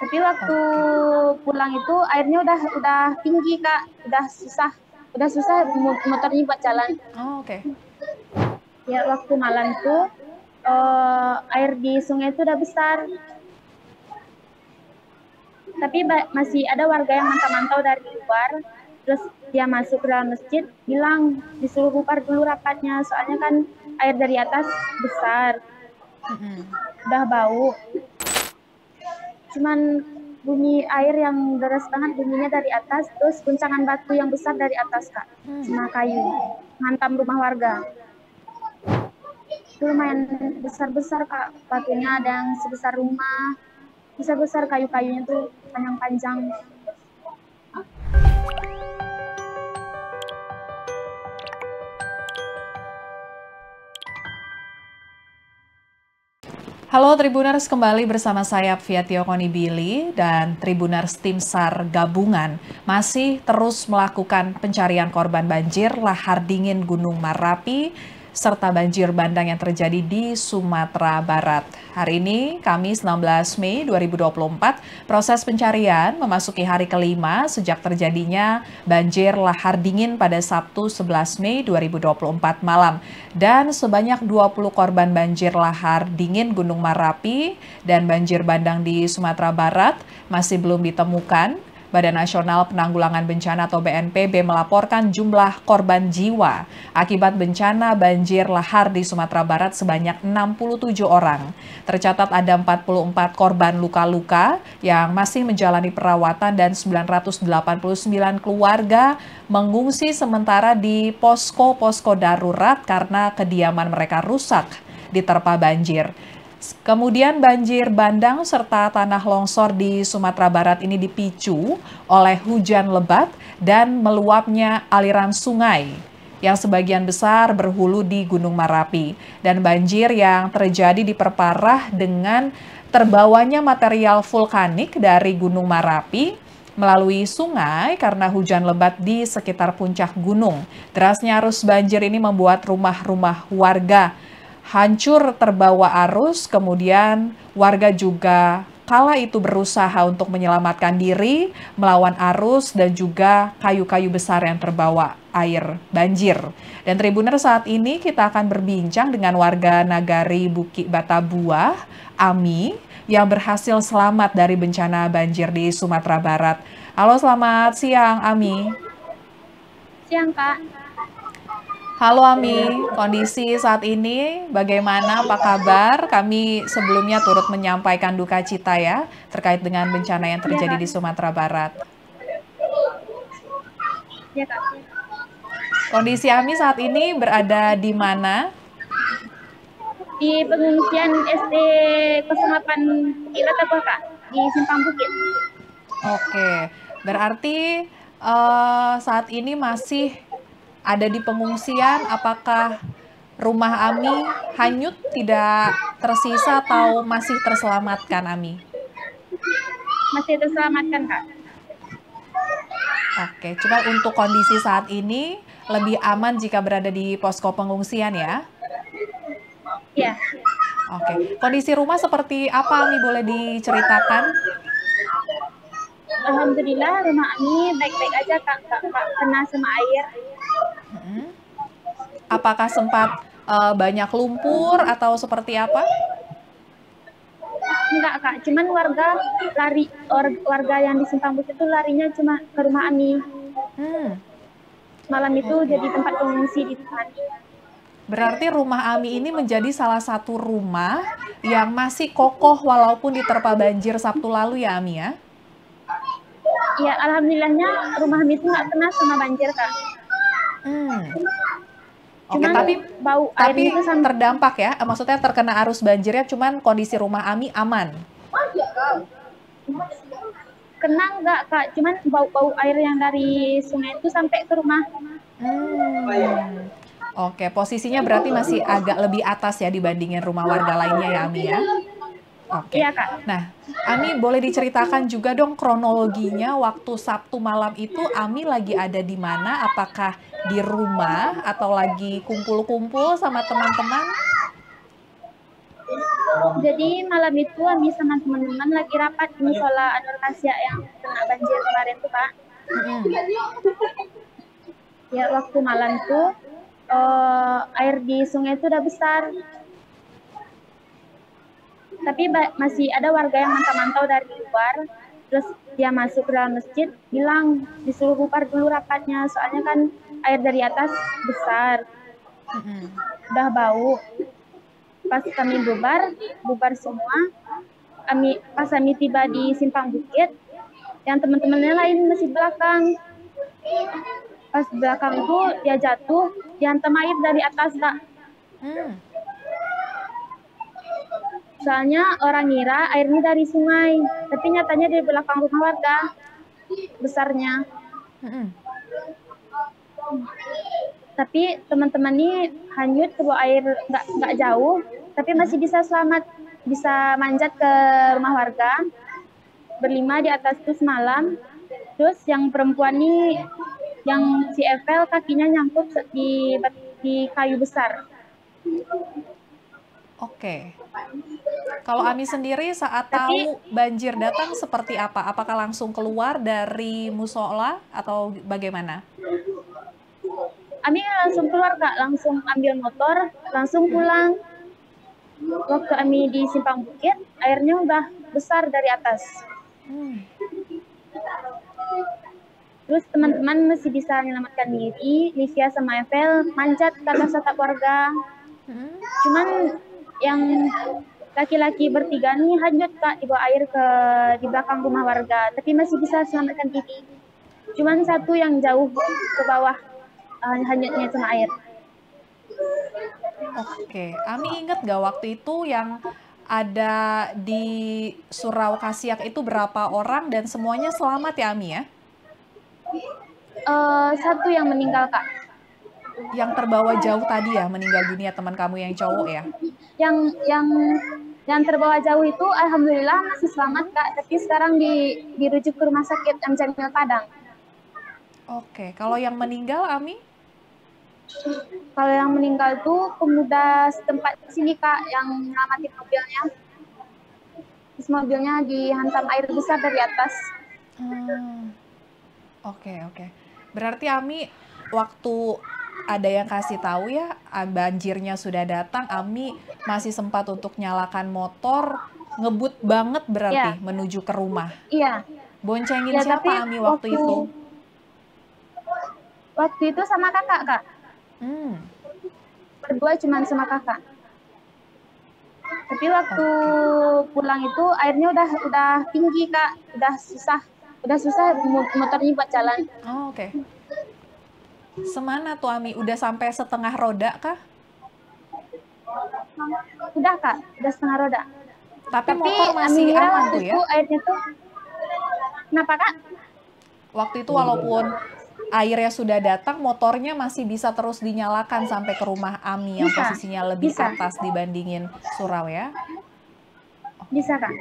Tapi waktu pulang itu airnya udah tinggi Kak, udah susah motornya buat jalan. Oh, oke. Ya waktu malam tuh air di sungai itu udah besar. Tapi masih ada warga yang mantau-mantau dari luar. Terus dia masuk ke dalam masjid, bilang disuruh bubar dulu rapatnya, soalnya kan air dari atas besar, Mm-mm. udah bau. Cuman bunyi air yang deras banget bunyinya dari atas, terus guncangan batu yang besar dari atas Kak, sama kayu, mantap rumah warga. Itu lumayan besar-besar Kak, batunya ada yang sebesar rumah, besar-besar kayu-kayunya tuh panjang-panjang. Halo Tribuners, kembali bersama saya Fiatio Konibili dan Tribuners Tim SAR Gabungan masih terus melakukan pencarian korban banjir lahar dingin Gunung Merapi serta banjir bandang yang terjadi di Sumatera Barat. Hari ini, Kamis 16 Mei 2024, proses pencarian memasuki hari kelima sejak terjadinya banjir lahar dingin pada Sabtu 11 Mei 2024 malam. Dan sebanyak 20 korban banjir lahar dingin Gunung Merapi dan banjir bandang di Sumatera Barat masih belum ditemukan. Badan Nasional Penanggulangan Bencana atau BNPB melaporkan jumlah korban jiwa akibat bencana banjir lahar di Sumatera Barat sebanyak 67 orang. Tercatat ada 44 korban luka-luka yang masih menjalani perawatan dan 989 keluarga mengungsi sementara di posko-posko darurat karena kediaman mereka rusak diterpa banjir. Kemudian banjir bandang serta tanah longsor di Sumatera Barat ini dipicu oleh hujan lebat dan meluapnya aliran sungai yang sebagian besar berhulu di Gunung Merapi. Dan banjir yang terjadi diperparah dengan terbawanya material vulkanik dari Gunung Merapi melalui sungai karena hujan lebat di sekitar puncak gunung. Derasnya arus banjir ini membuat rumah-rumah warga hancur terbawa arus, kemudian warga juga kala itu berusaha untuk menyelamatkan diri melawan arus dan juga kayu-kayu besar yang terbawa air banjir. Dan Tribuner, saat ini kita akan berbincang dengan warga Nagari Buki Batabuah, Ami, yang berhasil selamat dari bencana banjir di Sumatera Barat. Halo, selamat siang Ami. Siang Kak. Halo Ami, kondisi saat ini bagaimana, apa kabar? Kami sebelumnya turut menyampaikan duka cita ya, terkait dengan bencana yang Iya terjadi Kak. di Sumatera Barat. Iya Kak. Kondisi Ami saat ini berada di mana? Di pengungsian SD 08 Bukit Batabuah Kak, di Simpang Bukit. Oke, berarti saat ini masih ada di pengungsian, apakah rumah Ami hanyut, tidak tersisa atau masih terselamatkan Ami? Masih terselamatkan Kak. Oke, cuma untuk kondisi saat ini lebih aman jika berada di posko pengungsian ya? Iya. Oke, kondisi rumah seperti apa Ami, boleh diceritakan? Alhamdulillah rumah Ami baik-baik aja Kak, Kak kena sama air. Mm-mm. Apakah sempat banyak lumpur atau seperti apa? Enggak Kak, cuman warga yang di Simpang Bukit itu larinya cuma ke rumah Ami. Hmm, Malam itu oke. jadi tempat pengungsi di rumah Ami. Berarti rumah Ami ini menjadi salah satu rumah yang masih kokoh walaupun diterpa banjir Sabtu lalu ya Ami ya? Iya, alhamdulillahnya rumah Ami itu nggak kena sama banjir Kak. Hmm. Oke, Cuman tapi bau tapi airnya itu sampai terdampak ya, maksudnya terkena arus banjirnya, cuman kondisi rumah Ami aman. kena nggak Kak, cuman bau-bau air yang dari sungai itu sampai ke rumah. Hmm. Oke, posisinya berarti masih agak lebih atas ya dibandingin rumah warga lainnya ya, Ami ya? Oke. Iya Kak. Nah, Ami boleh diceritakan juga dong kronologinya waktu Sabtu malam itu Ami lagi ada di mana? Apakah di rumah atau lagi kumpul-kumpul sama teman-teman? Jadi malam itu kami sama teman-teman lagi rapat di musola Anwar Kasya yang kena banjir kemarin tuh Kak. Ya waktu malam tuh air di sungai itu udah besar. Tapi masih ada warga yang mantau-mantau dari luar. Terus dia masuk ke dalam masjid, bilang disuruh bubar dulu rapatnya. Soalnya kan air dari atas besar. Udah bau. Pas kami bubar semua. Pas kami tiba di Simpang Bukit, yang teman-temannya lain masih belakang. Pas belakang itu dia jatuh, dihantam air dari atas Kak. Soalnya orang ngira airnya dari sungai, tapi nyatanya dari belakang rumah warga besarnya. Tapi teman-teman ini hanyut ke bawah air nggak jauh, tapi masih bisa selamat, bisa manjat ke rumah warga. Berlima di atas itu semalam. Terus yang perempuan ini, yang si Evel kakinya nyangkut di kayu besar. Oke. Kalau Ami sendiri saat tahu banjir datang seperti apa? Apakah langsung keluar dari musola atau bagaimana? Ami langsung keluar Kak, langsung ambil motor, langsung pulang. Waktu Ami di Simpang Bukit, airnya udah besar dari atas. Terus teman-teman masih bisa menyelamatkan diri, Livia sama Evel manjat ke atas atap warga. Cuman yang laki-laki bertiga nih hanyut Kak di bawah air di belakang rumah warga, tapi masih bisa selamatkan diri. Cuman satu yang jauh ke bawah, hanyutnya sama air. Oke, Ami ingat gak waktu itu yang ada di Surau Kasiak itu berapa orang dan semuanya selamat ya Ami ya? Satu yang meninggal Kak. Yang terbawa jauh tadi ya, meninggal dunia teman kamu yang cowok ya? Yang terbawa jauh itu alhamdulillah masih selamat Kak, tapi sekarang dirujuk ke rumah sakit M. Jamil Padang. Oke, kalau yang meninggal Ami? Kalau yang meninggal tuh pemuda setempat sini Kak, yang nyelamatin mobilnya. Terus mobilnya dihantam air besar dari atas. Oke. Berarti Ami waktu ada yang kasih tahu ya banjirnya sudah datang, Ami masih sempat untuk nyalakan motor, ngebut banget berarti menuju ke rumah. Iya. Boncengin siapa Ami waktu itu? Waktu itu sama kakak Kak. Berdua cuman sama kakak. Tapi waktu pulang itu airnya udah tinggi Kak, udah susah motornya buat jalan. Oke. Semana tuh Ami? Udah sampai setengah roda kah? Udah Kak, udah setengah roda. Tapi motor masih aman tuh ya? Airnya tuh, kenapa Kak? Waktu itu walaupun airnya sudah datang, motornya masih bisa terus dinyalakan sampai ke rumah Ami yang posisinya lebih atas dibandingin Surau ya? Bisa Kak.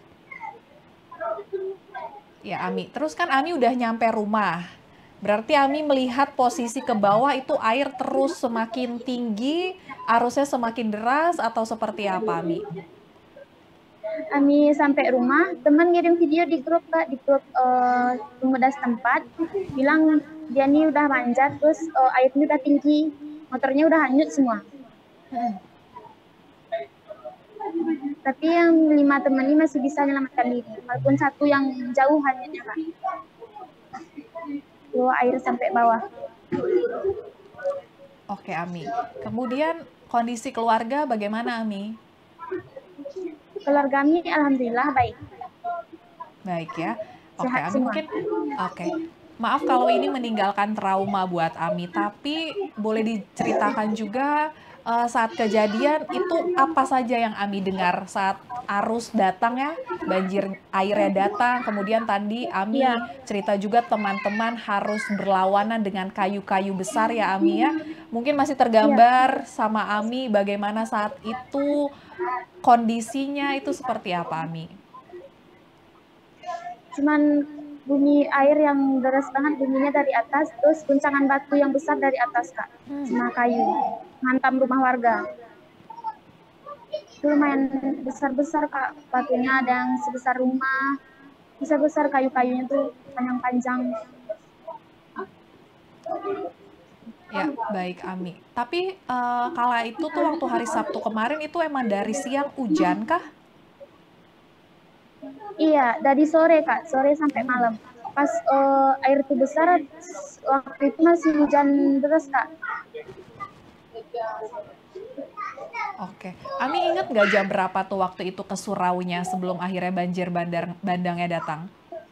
Ya Ami, terus kan Ami udah nyampe rumah. Berarti Ami melihat posisi ke bawah itu air terus semakin tinggi, arusnya semakin deras atau seperti apa Ami? Ami sampai rumah, teman ngirim video di grup Kak, di grup pemuda setempat, bilang dia nih udah manjat, terus airnya udah tinggi, motornya udah hanyut semua. Tapi yang 5 teman ini masih bisa menyelamatkan diri, walaupun satu yang jauh hanyutnya Kak. Bawa air sampai bawah. Oke Ami, kemudian kondisi keluarga bagaimana Ami? Keluarga Ami alhamdulillah baik. Baik ya. Oke Ami, mungkin maaf kalau ini meninggalkan trauma buat Ami, tapi boleh diceritakan juga saat kejadian itu apa saja yang Ami dengar saat arus datang ya, banjir airnya datang, kemudian tadi Ami cerita juga teman-teman harus berlawanan dengan kayu-kayu besar ya Ami ya. Mungkin masih tergambar sama Ami bagaimana saat itu kondisinya itu seperti apa Ami? Cuman bunyi air yang deras banget, bunyinya dari atas, terus guncangan batu yang besar dari atas Kak, sama kayu, mantap rumah warga. lumayan besar-besar Kak, batunya ada yang sebesar rumah, besar-besar kayu-kayunya tuh panjang-panjang. Ya, baik Ami. Tapi kala itu tuh waktu hari Sabtu kemarin itu emang dari siang hujan kah? Iya, dari sore Kak, sore sampai malam. Pas air itu besar, waktu itu masih hujan deras Kak. Oke, Ami inget nggak jam berapa tuh waktu itu ke suraunya sebelum akhirnya banjir bandangnya datang?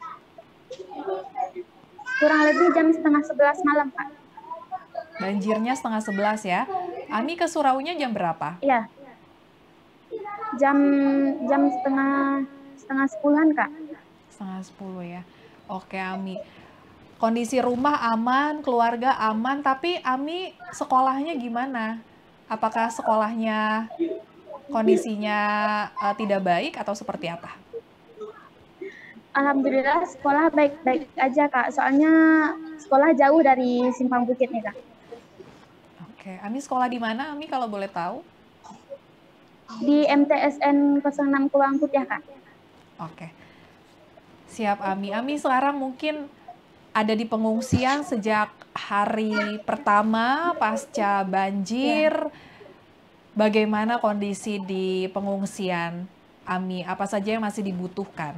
Kurang lebih jam setengah 11 malam Kak. Banjirnya setengah 11 ya. Ami ke suraunya jam berapa? Iya, jam jam setengah 10-an Kak. Setengah 10 ya. Oke Ami. Kondisi rumah aman, keluarga aman, tapi Ami sekolahnya gimana? Apakah sekolahnya kondisinya tidak baik atau seperti apa? Alhamdulillah sekolah baik-baik aja Kak. Soalnya sekolah jauh dari Simpang Bukit nih Kak. Oke, Ami sekolah di mana Ami kalau boleh tahu? Di MTSN 06 Kuangkut ya Kak. Oke. Siap Ami. Ami sekarang mungkin ada di pengungsian sejak hari pertama pasca banjir. Bagaimana kondisi di pengungsian Ami? Apa saja yang masih dibutuhkan?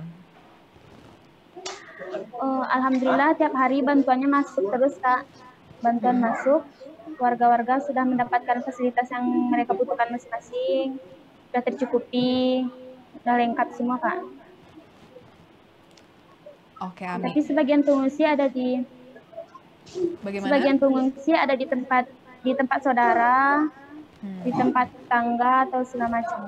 Alhamdulillah tiap hari bantuannya masuk terus Kak. Bantuan masuk, warga-warga sudah mendapatkan fasilitas yang mereka butuhkan masing-masing. Sudah tercukupi, sudah lengkap semua Kak. Oke, Ami. Tapi sebagian pengungsi ada di Bagaimana? Sebagian pengungsi ada di tempat saudara, di tempat tangga atau segala macam.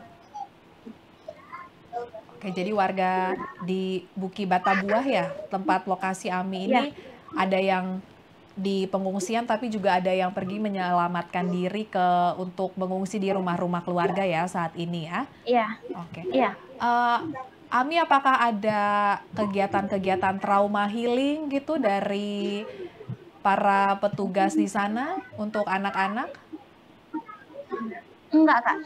Oke, jadi warga di Buki Batabuah ya, tempat lokasi Ami ini ada yang di pengungsian tapi juga ada yang pergi menyelamatkan diri untuk mengungsi di rumah-rumah keluarga ya saat ini ya. Iya. Oke. Iya. Ami, apakah ada kegiatan-kegiatan trauma healing gitu dari para petugas di sana untuk anak-anak? Enggak Kak.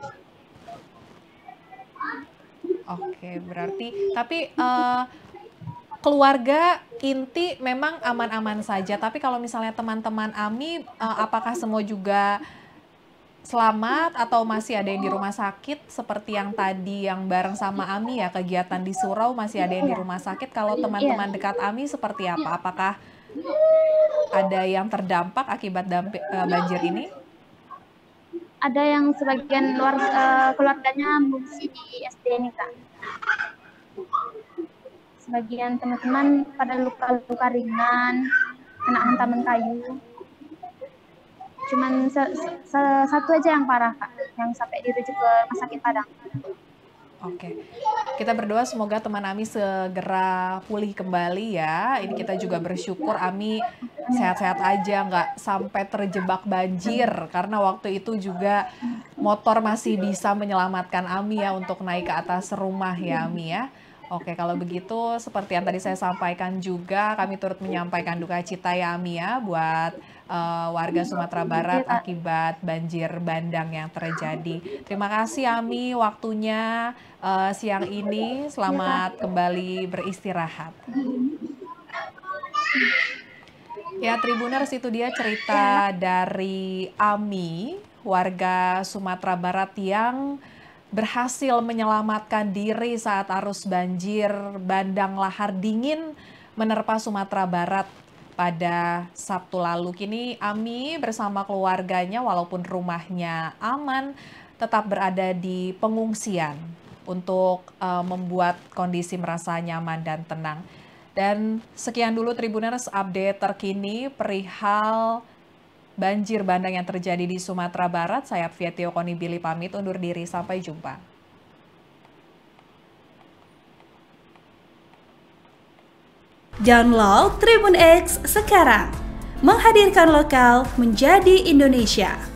Oke, berarti tapi keluarga inti memang aman-aman saja. Tapi kalau misalnya teman-teman Ami, apakah semua juga selamat atau masih ada yang di rumah sakit seperti yang tadi yang bareng sama Ami ya, kegiatan di surau masih ada yang di rumah sakit. Kalau teman-teman dekat Ami seperti apa? Apakah ada yang terdampak akibat banjir ini? Ada yang sebagian keluarganya mengungsi di SD ini Kak. Sebagian teman-teman pada luka-luka ringan, kena hantaman kayu. Cuman satu aja yang parah Kak, yang sampai dirujuk ke Rumah Sakit Padang. Oke, kita berdoa semoga teman Ami segera pulih kembali ya. Ini kita juga bersyukur Ami sehat-sehat aja, nggak sampai terjebak banjir. Karena waktu itu juga motor masih bisa menyelamatkan Ami ya untuk naik ke atas rumah ya Ami ya. Oke, kalau begitu seperti yang tadi saya sampaikan juga, kami turut menyampaikan duka cita ya Ami ya buat warga Sumatera Barat akibat banjir bandang yang terjadi. Terima kasih Ami waktunya siang ini. Selamat kembali beristirahat. Ya, Tribuners, itu dia cerita dari Ami, warga Sumatera Barat yang berhasil menyelamatkan diri saat arus banjir bandang lahar dingin menerpa Sumatera Barat pada Sabtu lalu. Kini Ami bersama keluarganya walaupun rumahnya aman tetap berada di pengungsian untuk membuat kondisi merasa nyaman dan tenang. Dan sekian dulu Tribuners update terkini perihal banjir bandang yang terjadi di Sumatera Barat. Saya Fiatio Konibili pamit undur diri, sampai jumpa. Download Tribun X sekarang, menghadirkan lokal menjadi Indonesia.